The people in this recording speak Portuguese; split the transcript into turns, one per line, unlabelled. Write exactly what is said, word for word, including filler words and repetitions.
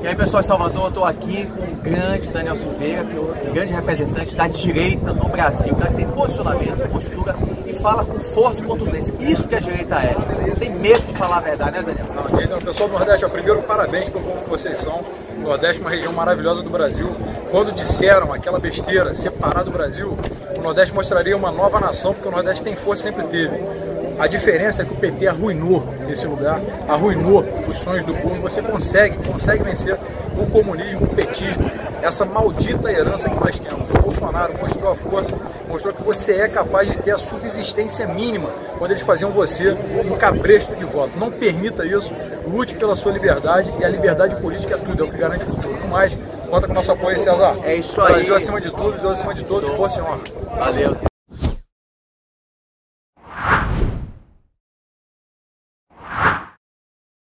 E aí, pessoal de Salvador, eu estou aqui com o grande Daniel Silveira, que é o grande representante da direita no Brasil, que tem posicionamento, postura e fala com força e contundência. Isso que a direita é. Não tem medo de falar a verdade, né, Daniel?
Não, direita, pessoal do Nordeste, primeiro, parabéns pelo como vocês são. O Nordeste é uma região maravilhosa do Brasil. Quando disseram aquela besteira, separar do Brasil, o Nordeste mostraria uma nova nação, porque o Nordeste tem força, sempre teve. A diferença é que o P T arruinou esse lugar, arruinou os sonhos do povo. Você consegue, consegue vencer o comunismo, o petismo, essa maldita herança que nós temos. O Bolsonaro mostrou a força, mostrou que você é capaz de ter a subsistência mínima quando eles faziam você um cabresto de voto. Não permita isso, lute pela sua liberdade, e a liberdade política é tudo, é o que garante o futuro. No mais, conta com o nosso apoio, César.
É isso aí.
Brasil acima de tudo, Deus acima de todos, força e honra.
Valeu.